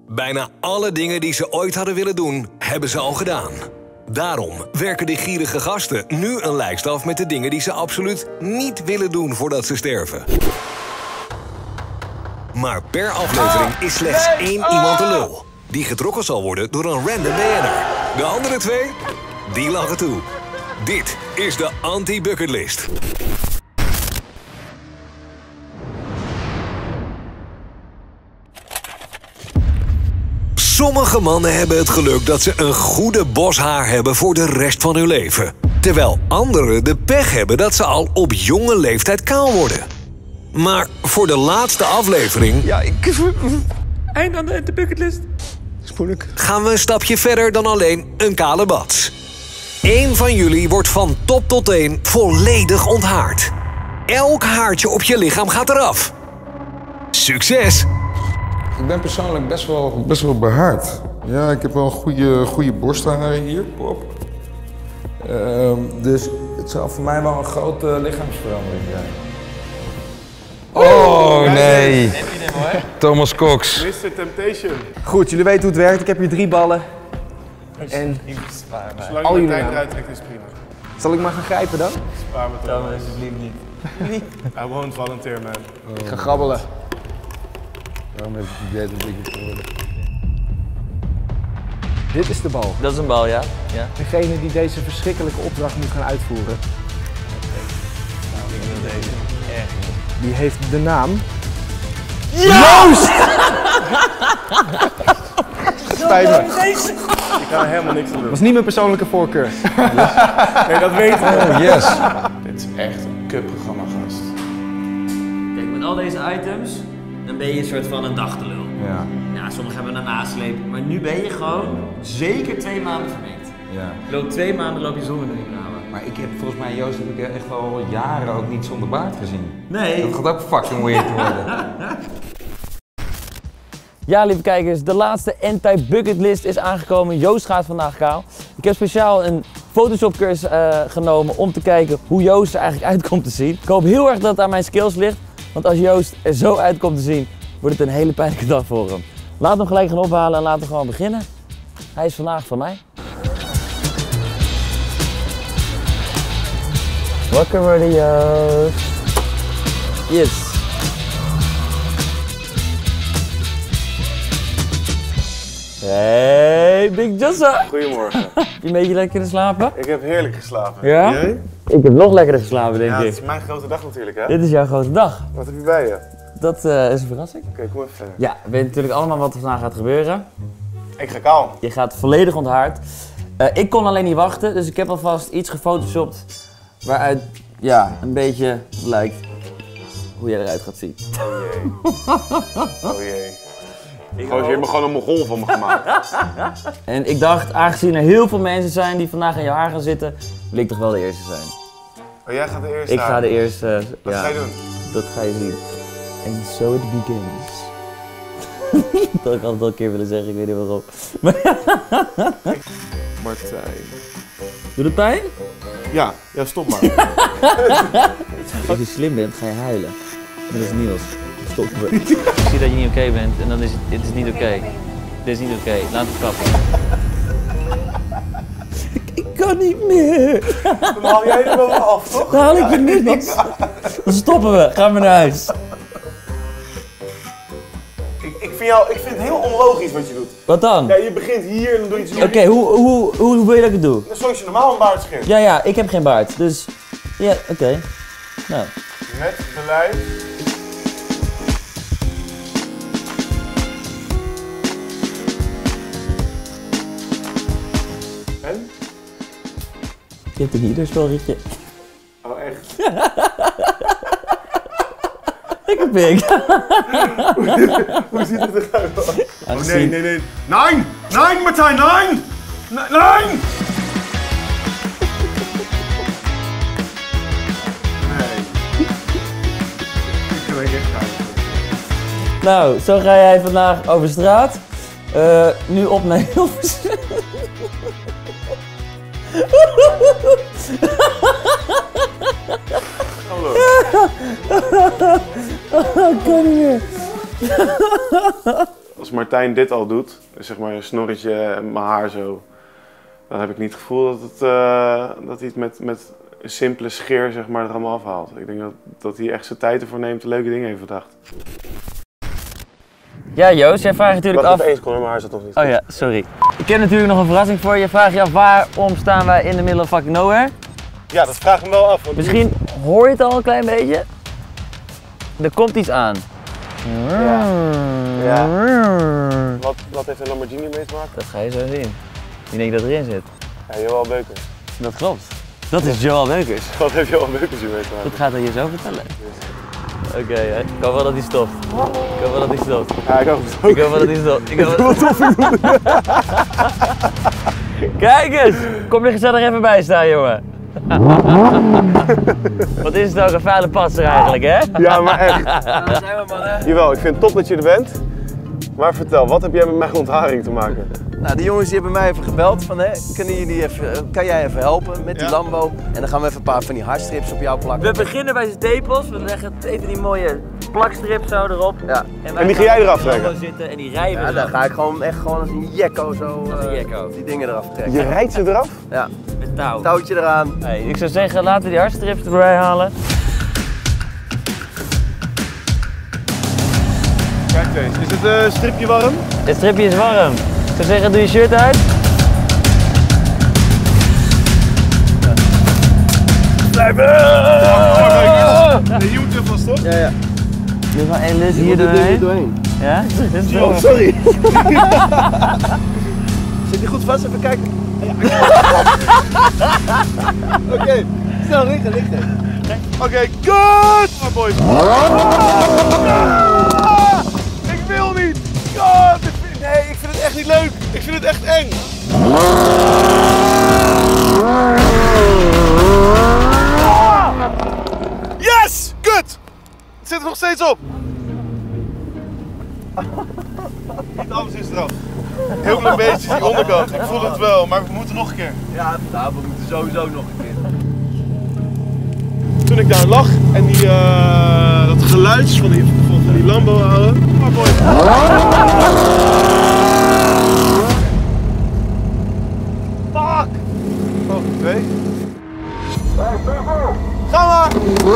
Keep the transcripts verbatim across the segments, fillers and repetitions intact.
Bijna alle dingen die ze ooit hadden willen doen, hebben ze al gedaan. Daarom werken de gierige gasten nu een lijst af met de dingen die ze absoluut niet willen doen voordat ze sterven. Maar per aflevering is slechts één iemand de lul, die getrokken zal worden door een random B N'er. De andere twee, die lachen toe. Dit is de anti-bucketlist. Sommige mannen hebben het geluk dat ze een goede bos haar hebben voor de rest van hun leven. Terwijl anderen de pech hebben dat ze al op jonge leeftijd kaal worden. Maar voor de laatste aflevering... Ja, ik... Eind aan de, de bucketlist. Dat is moeilijk. Gaan we een stapje verder dan alleen een kale bats. Eén van jullie wordt van top tot teen volledig onthaard. Elk haartje op je lichaam gaat eraf. Succes! Ik ben persoonlijk best wel, best wel behaard. Ja, ik heb wel goede, goede borstharen hier, pop. Uh, dus het zal voor mij wel een grote lichaamsverandering zijn. Oh nee! Thomas Cox. mister Temptation. Goed, jullie weten hoe het werkt. Ik heb hier drie ballen. En Zolang al je de jullie tijd namen. eruit trekt is prima. Zal ik maar gaan grijpen dan? Spaar me toch. alsjeblieft niet. I won't volunteer, man. Ik ga grabbelen. Waarom heb ik het idee dat ik het geworden? Dit is de bal. Dat is een bal, ja? Ja. Degene die deze verschrikkelijke opdracht moet gaan uitvoeren. Die heeft de naam... Joost! Spijt me. Ik kan er helemaal niks aan doen. Dat was niet mijn persoonlijke voorkeur. Nee, dat weten we. Oh yes! Dit is echt een cupprogramma, gast. Kijk, met al deze items, dan ben je een soort van een dagtelul. Ja, Ja, sommigen hebben een nasleep, maar nu ben je gewoon zeker twee maanden verminkt. ja. Je loopt twee maanden loop je zonder de namen. Maar ik heb volgens mij, Joost, heb ik echt wel jaren ook niet zonder baard gezien. Nee. Dat gaat ook fucking weird worden. Ja, lieve kijkers, de laatste anti-bucketlist is aangekomen. Joost gaat vandaag kaal. Ik heb speciaal een Photoshop cursus uh, genomen om te kijken hoe Joost er eigenlijk uit komt te zien. Ik hoop heel erg dat het aan mijn skills ligt, want als Joost er zo uit komt te zien, wordt het een hele pijnlijke dag voor hem. Laat hem gelijk gaan ophalen en laten we gewoon beginnen. Hij is vandaag van mij. Wakker worden, Joost. Yes. Hey, Big Jossa. Goedemorgen. Heb je een beetje lekker slapen? Ik heb heerlijk geslapen. Ja? Jij? Ik heb nog lekkerder geslapen, denk Ja, ik. het is mijn grote dag natuurlijk, hè? Dit is jouw grote dag. Wat heb je bij je? Oké, Dat uh, is een verrassing. kom even verder. Ja, we weten natuurlijk allemaal wat er vandaag gaat gebeuren. Ik ga kaal. Je gaat volledig onthaard. Uh, ik kon alleen niet wachten, dus ik heb alvast iets gefotoshopt waaruit ja, een beetje lijkt hoe jij eruit gaat zien. Oh jee. Oh jee. Gewoon, je hebt me gewoon een mogol van me gemaakt. En ik dacht, aangezien er heel veel mensen zijn die vandaag in je haar gaan zitten, wil ik toch wel de eerste zijn. Oh, jij gaat de eerste Ik ga aan. de eerste, Wat ja, ga je doen? dat ga je zien. And so it begins. Dat had ik altijd al een keer willen zeggen, ik weet niet waarom. Martijn. Doe het pijn? Ja, ja, stop maar. Als je slim bent, ga je huilen. Dat is Niels. Stop me. Ik zie dat je niet oké bent en dan is het, dit is niet oké. Okay. Dit is niet oké. Okay. Laat het kappen. Ik kan niet meer. Dan haal jij er wel af, toch? Dan haal ik er niet. Dan stoppen we. Gaan we naar huis. Ik, ik, vind jou, ik vind het heel onlogisch wat je doet. Wat dan? Ja, je begint hier en dan doe je iets Oké, okay, hoe, hoe, hoe, hoe wil je dat ik het doe? Zoals je normaal een baard scheert. Ja, ja, ik heb geen baard. Dus, ja, oké. Okay. Nou. Met beleid. En? Je hebt een hierstorretje. Oh, echt? Ik heb ik. Hoe ziet het eruit? Oh nee, nee, nee. Nein! Nein, Martijn, nein! Nein! Nee. Ik kan echt gaan. Nou, zo ga jij vandaag over straat. Uh, nu op naar Hilversum. Hallo. Ik kan niet meer. als Martijn dit al doet, dus zeg maar een snorretje en mijn haar zo, dan heb ik niet het gevoel dat, het, uh, dat hij het met, met een simpele scheer zeg maar, er allemaal afhaalt. Ik denk dat, dat hij echt zijn tijd ervoor neemt en leuke dingen heeft bedacht. Ja Joost, jij vraagt natuurlijk Wacht af... even eens, Connor, mijn haar zat nog niet. Oh ja, sorry. Ik heb natuurlijk nog een verrassing voor je. Je vraagt je af waarom staan wij in the middle of fucking nowhere? Ja, dat vraag ik me wel af. Want Misschien hoor je het al een klein beetje. Er komt iets aan. Ja. Ja. Wat, wat heeft een Lamborghini mee te maken? Dat ga je zo zien. Wie denk je dat erin zit? Ja, Johan Beukers. Dat klopt. Dat is Johan Beukers. Wat heeft Johan Beukers hier mee te maken? Dat gaat hij je zo vertellen. Oké, okay, ik hoop wel dat hij stopt. Ik hoop wel dat hij stopt. Ja, ik hoop het ook. Ik hoop wel dat hij stopt. Ik hoop wel dat hij stopt. Kijk eens! Kom er gezellig even bij staan, jongen. Wat is het ook een vuile passer eigenlijk, hè? Ja, maar echt. Ja, daar zijn we, mannen. Jawel, ik vind het top dat je er bent. Maar vertel, wat heb jij met mijn ontharing te maken? Nou, die jongens die hebben mij even gebeld van, hè, kunnen jullie even, kan jij even helpen met die Ja. Lambo? En dan gaan we even een paar van die hartstrips op jou plakken. We beginnen bij zijn tepels. We leggen even die mooie plakstrips zo erop. Ja. wij En die ga jij gaan eraf op de trekken? Lambo zitten en die rijden Ja, we dan eraf. ga ik gewoon echt gewoon als een jekko zo Als een eh, jekko. die dingen eraf trekken. Je rijdt ze eraf? Ja, Met touw. touwtje eraan. Hey, ik zou zeggen, laten we die hartstrips erbij halen. Kijk eens, is het uh, stripje warm? Het stripje is warm. Ik zou zeggen, doe je shirt uit. Blijven! Hier moet je vast, toch? Ja, ja. Doe maar één lus hier Hier doorheen. doorheen. Ja? Dit is Oh, wel- sorry. Zit die goed vast? Even kijken. Oké, okay. Snel liggen, liggen. Oké, okay, good! Oh, boys. Ik wil niet! God! Nee, ik vind het echt niet leuk. Ik vind het echt eng. Yes! Kut! Het zit er nog steeds op. Niet alles is eraf. Heel klein beetje die onderkant. Ik voel het wel, maar we moeten nog een keer. Ja, nou, we moeten sowieso nog een keer. Toen ik daar lag en die, uh, dat geluid van die, van die Lambo houden. Maar boy. Fuck! Oh, twee. Ga maar!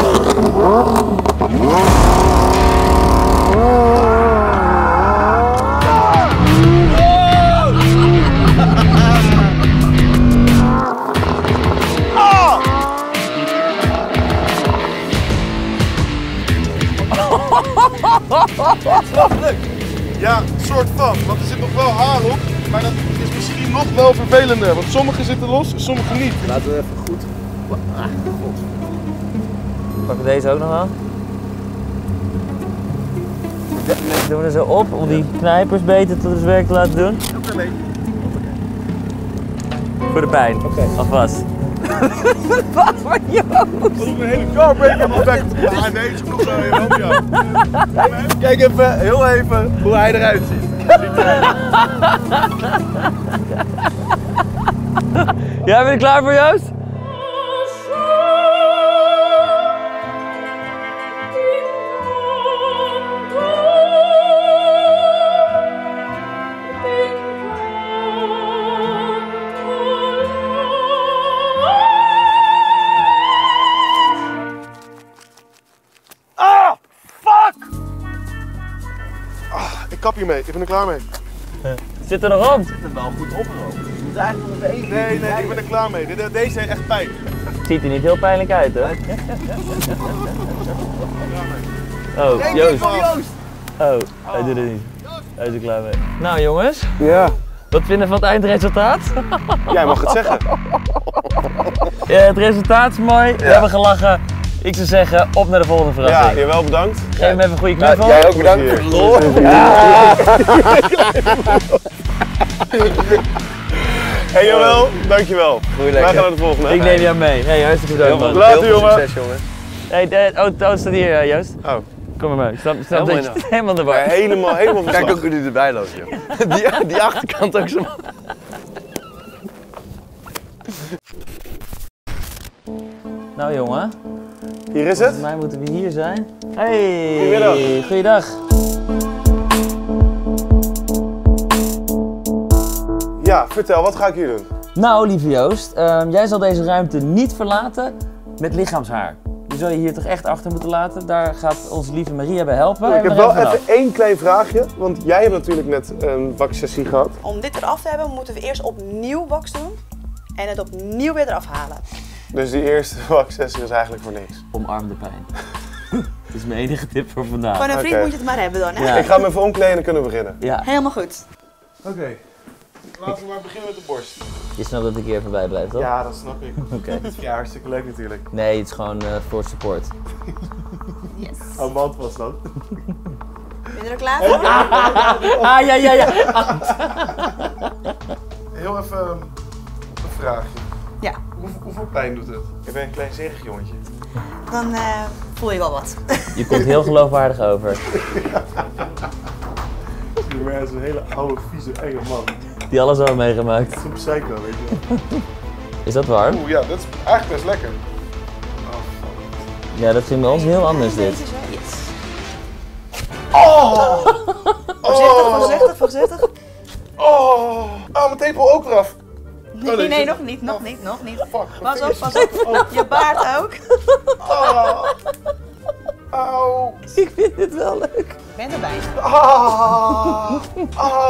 Ja, soort van, want er zit nog wel haar op, maar dat is misschien nog wel vervelender, want sommige zitten los en sommige niet. Laten we even goed. Ah, god. Pakken we deze ook nog aan. Doen we er zo op om die knijpers beter tot het werk te laten doen. Voor de pijn. Oké. Okay. Alvast. Wat voor Joost? Dat is een hele carbreaker effect. Ah nee, het is nog zo heel ja. Kijk even, heel even, hoe hij eruit ziet. Ja, ben je er klaar voor, Joost? Ik kap hiermee, ik ben er klaar mee. Zit er nog op? Zit er wel goed op, bro. Je moet eigenlijk nog even. Nee, nee, ik ben er klaar mee. De- Deze heeft echt pijn. Ziet er niet heel pijnlijk uit, hè? Oh, Joost. Oh, hij doet het niet. Hij is er klaar mee. Nou jongens, Ja. wat vinden we van het eindresultaat? Jij mag het zeggen. Ja, het resultaat is mooi, we hebben gelachen. Ik zou zeggen, op naar de volgende Ja, verrassing. jawel, bedankt. Geef hem even een goede knuffel. Jij ook bedankt voor de lol. Hey, jawel, dankjewel. Goeie Wij lekker. gaan naar de volgende. Ik neem jou mee. Hey, hartstikke bedankt man. Later, Heel veel jongen. succes, jongen. Hey, de auto staat hier, eh, Joost. Oh, Kom maar mee. Ik snap, ik snap Helemaal dat je in helemaal de maar war. helemaal, helemaal Kijk verslag. ook hoe die erbij loopt, joh. Die, die achterkant ook zo. Nou jongen, Hier is het. volgens mij moeten we hier zijn. Hey, Goedemiddag. goeiedag. vertel, wat ga ik hier doen? Nou, lieve Joost, uh, jij zal deze ruimte niet verlaten met lichaamshaar. Die zul je hier toch echt achter moeten laten. Daar gaat onze lieve Maria bij helpen. Ik heb wel even één klein vraagje, want jij hebt natuurlijk net een waxsessie gehad. Om dit eraf te hebben, moeten we eerst opnieuw wax doen en het opnieuw weer eraf halen. Dus die eerste waxsessie is eigenlijk voor niks. Omarm de pijn. Dat is mijn enige tip voor vandaag. Van een vriend Oké. moet je het maar hebben dan, hè? Ja. Ik ga me even omkleden en dan kunnen we beginnen. Ja, Helemaal goed. Oké, okay. Laten we maar beginnen met de borst. je snapt dat ik hier even bij blijf, toch? Ja, dat snap ik. Oké. Okay. Ja, hartstikke leuk natuurlijk. Nee, het is gewoon uh, voor support. Yes. Oh, wat was dat? Ben je er klaar voor? Ah, ja, ja, ja. Heel even um, een vraagje. Ja. Hoe, hoeveel pijn doet het? Ik ben een klein zerig jongetje. Dan uh, voel je wel wat. Je komt heel geloofwaardig over. Je bent een hele oude, vieze, enge man. Die alles al meegemaakt. Zo'n psycho, weet je wel. Is dat warm? Oeh, ja, dat is eigenlijk best lekker. Ja, dat ging bij ons heel anders dit. Deze zo, yes. Oh! Voorzichtig, voorzichtig, voorzichtig. Oh! Ah, mijn tepel ook eraf. Nee, nee, nog niet, nog niet, nog niet. Fuck. Pas op, pas op. Je baard ook. Oh! Auw! Ik vind dit wel leuk. Ik ben erbij. Ah! Ah!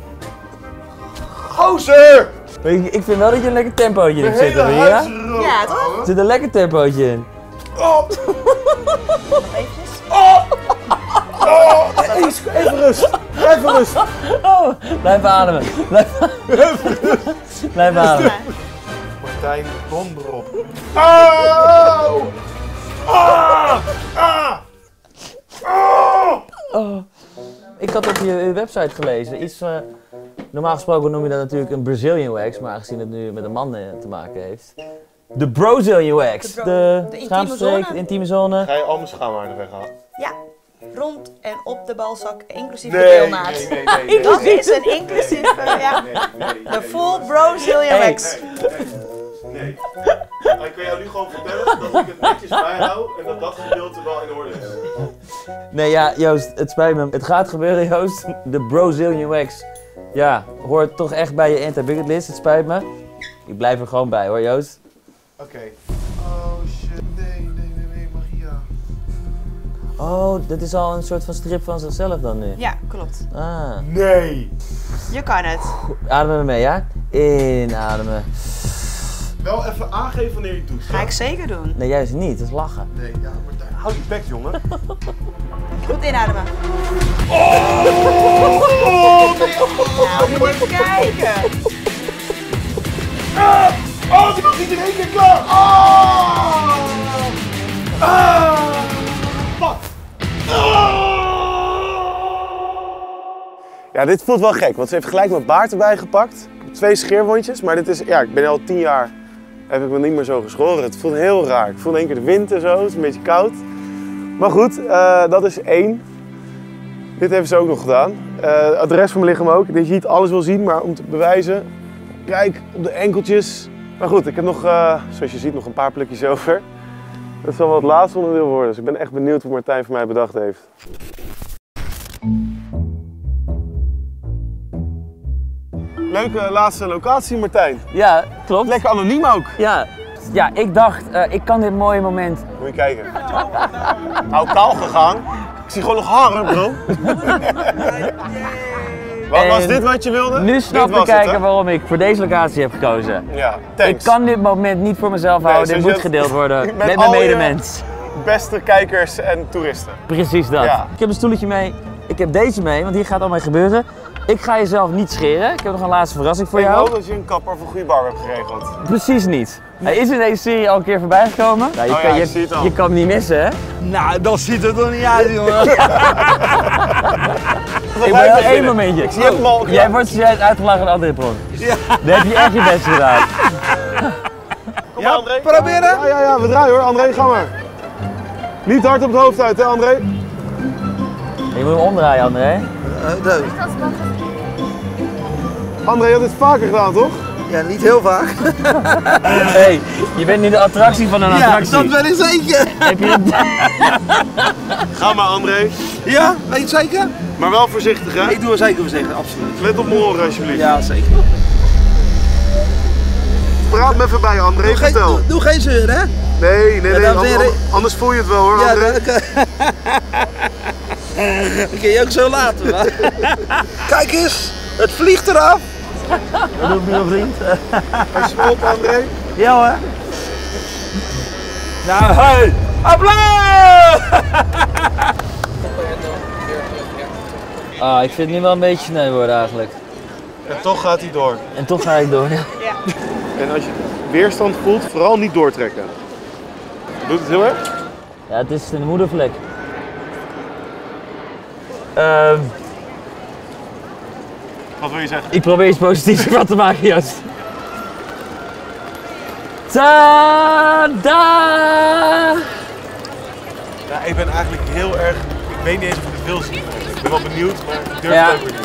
Gozer! Ik, ik vind wel dat je een lekker tempootje in hebt zitten, hele Maria. huis is rood, Ja, toch? ouwe. Er zit een lekker tempootje in. Oh! Nog eventjes. Oh! Oh! Even rust! Even rust! Oh, blijf ademen. Blijf, blijf ademen. Martijn, donder op. Auw! Ah! Ah! Ah! Oh. Ik had op je, je website gelezen, iets, uh, normaal gesproken noem je dat natuurlijk een Brazilian wax, maar aangezien het nu met een man uh, te maken heeft. De Brazilian wax, De bro- de, de intieme schaamstreek, zone. de intieme zone. Ga je al mijn schaamhaar weghalen? Ja. Rond en op de balzak, inclusief de Nee, deelnaad. nee, nee, nee, nee. Dat is een inclusief, uh, ja. De full Brazilian Hey. wax. Nee. Ik kan jou nu gewoon vertellen dat ik het netjes bijhoud en dat dat gedeelte wel in orde is. Nee ja, Joost, het spijt me. Het gaat gebeuren, Joost. De Brazilian wax. Ja, hoort toch echt bij je anti-bucket list, het spijt me. Ik blijf er gewoon bij hoor, Joost. Oké. Okay. Oh shit, nee, nee, nee, nee, Maria. Oh, dit is al een soort van strip van zichzelf dan nu. Ja, klopt. Ah. Nee. Je kan het. Ademen we mee, ja? Inademen. Wel even aangeven wanneer je het doet. Ga ik zeker doen. Nee, juist niet. Dat is lachen. Nee, ja, Martijn. Hou je bek, jongen. Goed inademen. Oh, nee, Nou, moet je even kijken. Ah! Oh, die was niet in één keer klaar! Ah! Ah! Fuck! Ah! Ja, dit voelt wel gek, want ze heeft gelijk mijn baard erbij gepakt. Ik heb twee scheerwondjes, maar dit is, ja, ik ben al tien jaar, heb ik me niet meer zo geschoren. Het voelt heel raar. Ik voel in één keer de wind en zo, het is een beetje koud. Maar goed, uh, dat is één. Dit hebben ze ook nog gedaan. Uh, de rest van mijn lichaam ook. Dat je niet alles wil zien, maar om te bewijzen. Kijk, op de enkeltjes. Maar goed, ik heb nog, uh, zoals je ziet, nog een paar plukjes over. Dat zal wel het laatste onderdeel worden. Dus ik ben echt benieuwd wat Martijn voor mij bedacht heeft. Leuke laatste locatie, Martijn. Ja, klopt. Lekker anoniem ook. Ja, ja ik dacht, uh, ik kan dit mooie moment... Moet je kijken. Nou, kaal gegaan. Ik zie gewoon nog haren, bro. Wat was En dit wat je wilde? Nu snap Dit ik was het, kijken hè? waarom ik voor deze locatie heb gekozen. Ja, thanks. Ik kan dit moment niet voor mezelf houden, zoals dit je moet het- gedeeld worden met met, mijn al je- medemens. Beste kijkers en toeristen. Precies dat. Ja. Ik heb een stoeltje mee, ik heb deze mee, want hier gaat allemaal gebeuren. Ik ga jezelf niet scheren, ik heb nog een laatste verrassing voor Ik jou. hoop dat je een kapper of een goede barber hebt geregeld. Precies niet. Hij is in deze serie al een keer voorbij gekomen. Nou, je, Oh ja, kan, ik je, zie het al. je kan hem niet missen, hè? Nou, dat ziet er toch niet uit, jongen. Ik wil wel één momentje. Ik zie hem al. Jij wordt zojuist uitgelachen door André Pron. Ja. Dan heb je echt je best gedaan. Kom maar, André. Proberen? Ja, ja, ja, we draaien hoor. André, ga maar. Niet hard op het hoofd uit, hè, André? Je moet hem omdraaien, André. André, je had dit vaker gedaan, toch? Ja, niet heel vaak. Hey, je bent nu de attractie van een Ja, attractie. dat ben ik zeker. Heb je het? Ga maar, André. Ja, weet je het zeker? Maar wel voorzichtig, hè? Ik doe er zeker voor zeggen, absoluut. Let op mijn oren, alsjeblieft. Ja, zeker. Praat me even bij, André. Doe geen, Vertel. doe, doe geen zeur, hè? Nee, nee, Ja, nee. dames en an- heren. an- anders voel je het wel hoor, Ja, André. dat kan. Dat kun je ook zo laten, man. Kijk eens, het vliegt eraf. Wat doe ik nu, vriend? Als je wilt, André. Ja hoor. Nou, hey! Applaus! Ah, ik vind het nu wel een beetje sneu worden eigenlijk. En toch gaat hij door. En toch ga ik door. Ja. En als je weerstand voelt, vooral niet doortrekken. Doet het heel erg? Ja, het is een moedervlek. Ehm, Wat wil je zeggen? ik probeer iets positiefs van te maken, Joost. Tada! Ja, ik ben eigenlijk heel erg... Ik weet niet eens of ik het wil zien. Ik ben wel benieuwd, maar ik durf Ja. het ook weer niet.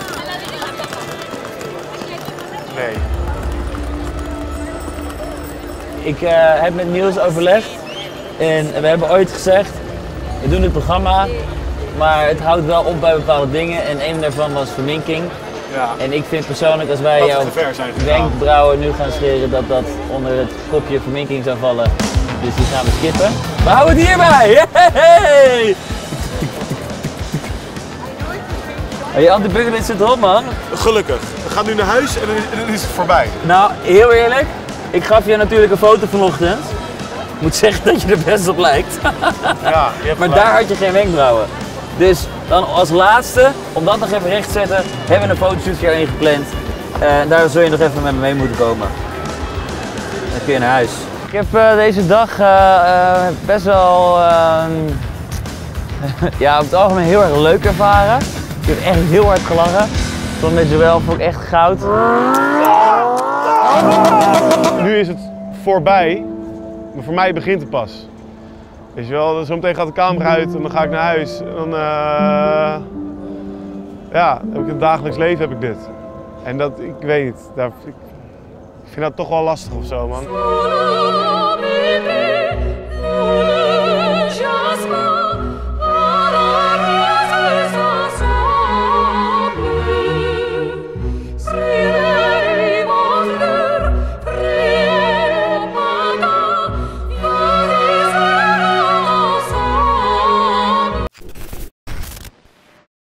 Nee. Ik uh, heb met Niels overlegd en we hebben ooit gezegd, we doen dit programma, maar het houdt wel op bij bepaalde dingen en een daarvan was verminking. Ja. En ik vind persoonlijk als wij Dat we jouw te ver zijn gegaan. wenkbrauwen nu gaan scheren dat dat onder het kopje verminking zou vallen. Dus die gaan we skippen. We houden het hierbij! Hey! Je anti-bucketlist zit erop, man. Gelukkig. We gaan nu naar huis en dan is, en dan is het voorbij. Nou, heel eerlijk. Ik gaf je natuurlijk een foto vanochtend. Ik moet zeggen dat je er best op lijkt. Ja, je hebt Maar gelijk. daar had je geen wenkbrauwen. Dus dan als laatste, om dat nog even recht te zetten, hebben we een fotoshoot hier ingepland. Uh, en daar zul je nog even met me mee moeten komen. Dan kun je naar huis. Ik heb uh, deze dag uh, uh, best wel, uh, ja, op het algemeen heel erg leuk ervaren. Ik heb echt heel hard gelachen. Tot met Joël vond ik echt goud. Nu is het voorbij, maar voor mij begint het pas. Weet je wel, zometeen gaat de camera uit en dan ga ik naar huis. En dan, uh, ja, heb ik het dagelijks leven heb ik dit. En dat, ik weet niet, daar, ik, ik vind dat toch wel lastig of zo, man.